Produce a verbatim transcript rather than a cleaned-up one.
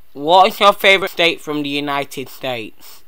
What is your favorite state from the United States?